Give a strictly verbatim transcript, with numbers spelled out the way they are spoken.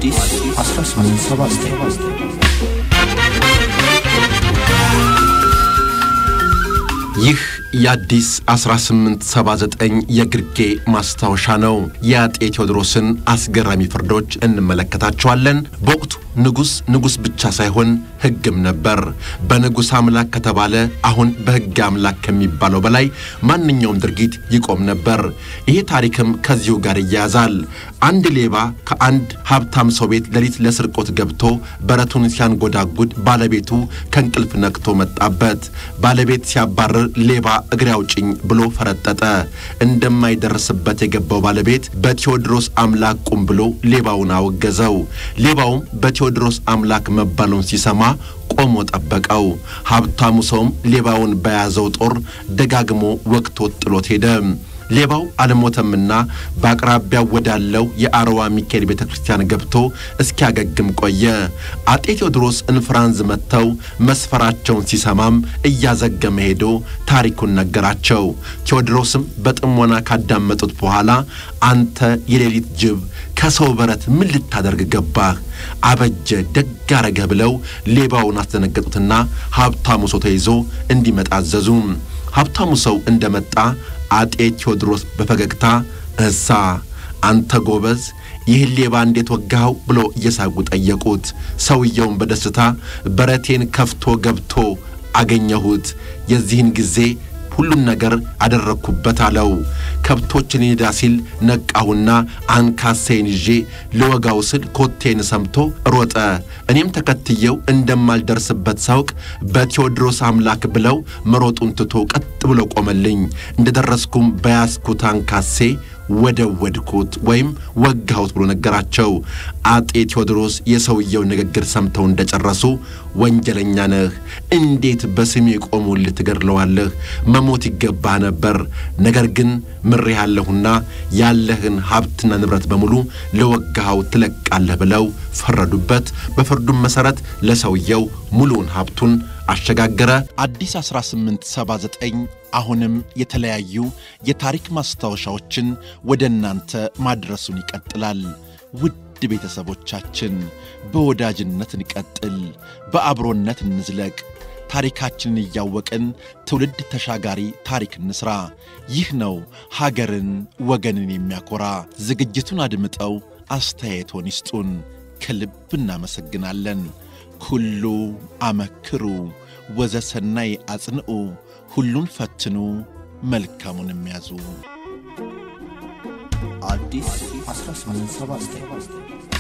አዲስ አስራ ስምንት ሰባ ዘጠኝ ይህ የአዲስ አስራ ስምንት ሰባ ዘጠኝ የግርጌ ማስታወሻ ነው። የአጤ ቴዎድሮስን አስገራሚ ፍርዶች እንመለከታቸዋለን። በወቅቱ ንጉስ ንጉስ ብቻ ሳይሆን ህግም ነበር። በንጉስ አምላክ ከተባለ አሁን በህግ አምላክ ከሚባለው በላይ ማንኛውም ድርጊት ይቆም ነበር። ይሄ ታሪክም ከዚሁ ጋር ይያዛል። አንድ ሌባ ከአንድ ሀብታም ሰው ቤት ለሊት ለስርቆት ገብቶ በረቱን ሲያንጎዳጉድ ባለቤቱ ከንቅልፍ ነቅቶ መጣበት። ባለቤት ሲያባረር ሌባ እግሬ አውጭኝ ብሎ ፈረጠጠ። እንደማይደርስበት የገባው ባለቤት በቴዎድሮስ አምላክ ቁም ብሎ ሌባውን አወገዘው። ሌባውም በቴዎድሮስ አምላክ መባሉን ሲሰማ ቆሞ ጠበቀው። ሀብታሙ ሰውም ሌባውን በያዘው ጦር ደጋግሞ ወቅቶ ጥሎት ሄደ። ሌባው አልሞተምና በአቅራቢያው ወዳለው የአርዋ ሚካኤል ቤተክርስቲያን ገብቶ እስኪያገግም ቆየ። አጤ ቴዎድሮስ እንፍራንዝ መተው መስፈራቸውን ሲሰማም እያዘገመ ሄዶ ታሪኩን ነገራቸው። ቴዎድሮስም በጥሞና ካዳመጡት በኋላ አንተ የሌሊት ጅብ ከሰው በረት ምን ልታደርግ ገባህ? አበጀ ደግ አረገ ብለው ሌባውን አስደነገጡትና ሀብታሙ ሰው ተይዞ እንዲመጣ አዘዙ። ሀብታሙ ሰው እንደመጣ አጤ ቴዎድሮስ በፈገግታ እሳ አንተ ጎበዝ ይህ ሌባ እንዴት ወጋው ብሎ እየሳቁ ጠየቁት። ሰውየውን በደስታ በረቴን ከፍቶ ገብቶ አገኘሁት፣ የዚህን ጊዜ ሁሉን ነገር አደረኩበት አለው። ከብቶችን ይዳ ሲል ነቃሁና አንካሴን ይዤ ለወጋው ስል ኮቴን ሰምቶ ሮጠ። እኔም ተከትየው እንደማልደርስበት ሳውቅ በቴዎድሮስ አምላክ ብለው መሮጡን ትቶ ቀጥ ብሎ ቆመልኝ። እንደደረስኩም በያስኩት አንካሴ ወደወድኩት ወይም ወጋሁት ብሎ ነገራቸው። አጤ ቴዎድሮስ የሰውየው ንግግር ሰምተው እንደጨረሱ ወንጀለኛ ነህ፣ እንዴት በስሜ ቆሙልህ ትገድለዋለህ? መሞት ይገባ ነበር። ነገር ግን ምሬሃለሁና ያለህን ሀብትና ንብረት በሙሉ ለወጋው ትለቃለህ ብለው ፈረዱበት። በፍርዱም መሰረት ለሰውየው ሙሉን ሀብቱን አሸጋገረ። አዲስ አስራ ስምንት ሰባ ዘጠኝ አሁንም የተለያዩ የታሪክ ማስታወሻዎችን ወደናንተ ማድረሱን ይቀጥላል። ውድ ቤተሰቦቻችን በወዳጅነት እንቀጥል፣ በአብሮነት እንዝለቅ። ታሪካችንን እያወቅን ትውልድ ተሻጋሪ ታሪክ እንስራ። ይህ ነው ሀገርን ወገንን የሚያኮራ። ዝግጅቱን አድምጠው አስተያየቶን ይስጡን። ከልብ እናመሰግናለን። ኩሉ አመክሩ ወዘሰናይ አጽንዑ፣ ሁሉን ፈትኑ መልካሙን የሚያዙ። አዲስ አስራ ስምንት ሰባ ዘጠኝ